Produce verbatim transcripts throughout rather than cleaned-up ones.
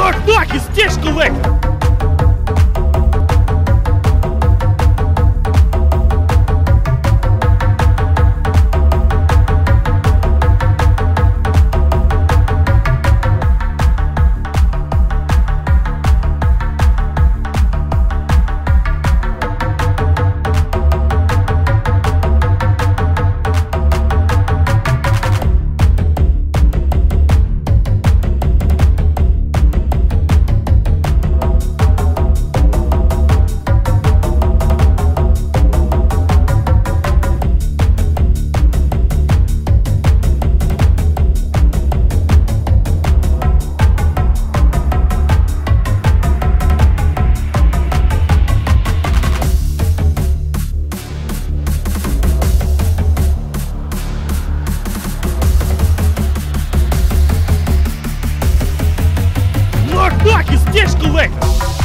Ах так, і стежка легка! Так, і стежка легка!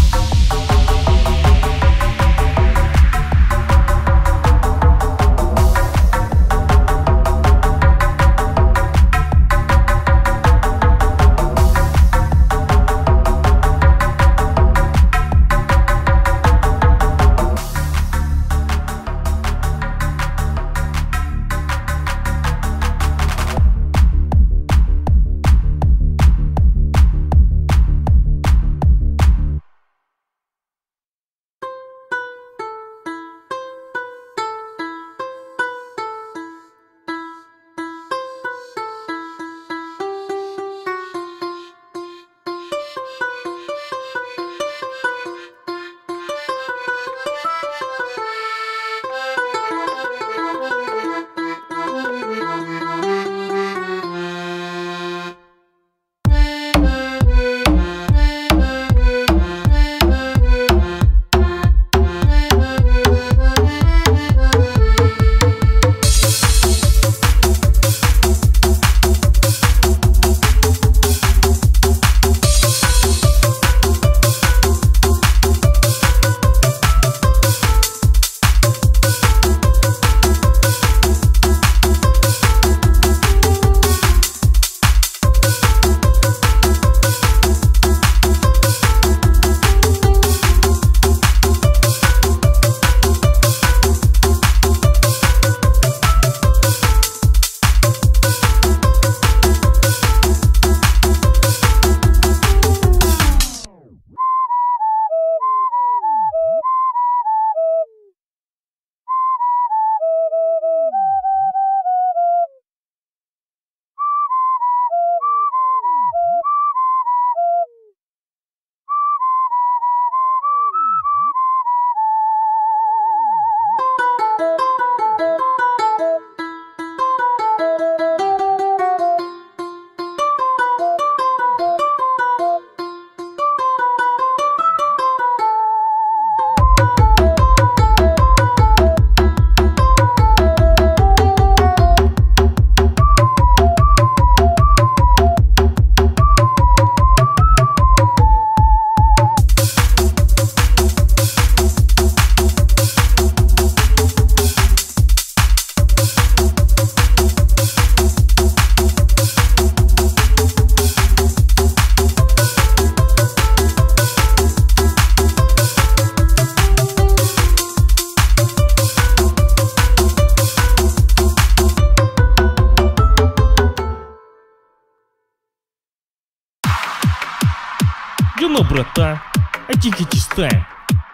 Ну, братан, а тільки тістаем.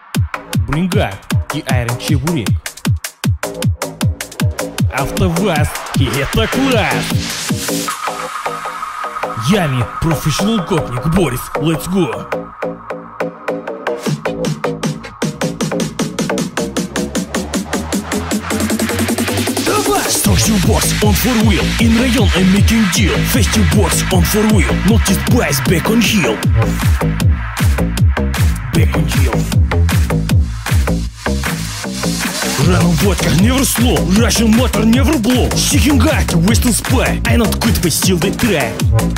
Bring и Iron Чебурек. АвтоВАЗ, и это класс! Ями, профессионал копник, Борис, let's go! Social box on four wheel, in rayon I'm making deal. Festive box on four wheel, notice bias back on heel. Back on heel. Run vodka, never slow. Russian motor, never blow. Seeking hard, western spy. I not quit, but still they try.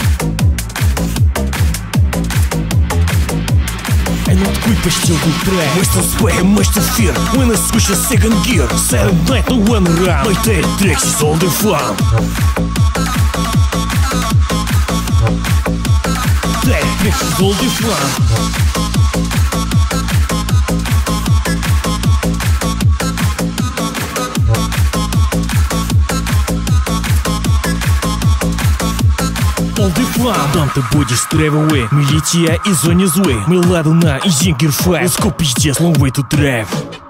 I not quit, but still they try. Western spy, master fear. When I switch a second gear. Silent night, no one around. My tail tracks is all the fun. This is all the fun. All the fun. Там ты будешь стревовый. Мы летия и зоне злы. Мы ладана и зингер файв. Let's go пиздец, long way to drive.